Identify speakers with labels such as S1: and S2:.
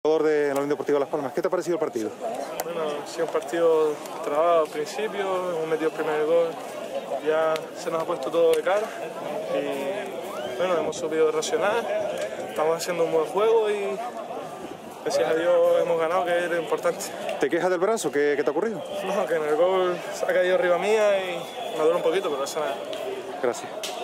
S1: De la Unión Deportiva Las Palmas, ¿qué te ha parecido el partido?
S2: Bueno, ha sido un partido trabado al principio, hemos metido el primer gol, ya se nos ha puesto todo de cara y bueno, hemos sabido reaccionar, estamos haciendo un buen juego y gracias a Dios hemos ganado, que es lo importante.
S1: ¿Te quejas del brazo? ¿Qué te ha ocurrido?
S2: No, que en el gol se ha caído arriba mía y me duele un poquito, pero eso nada.
S1: Gracias.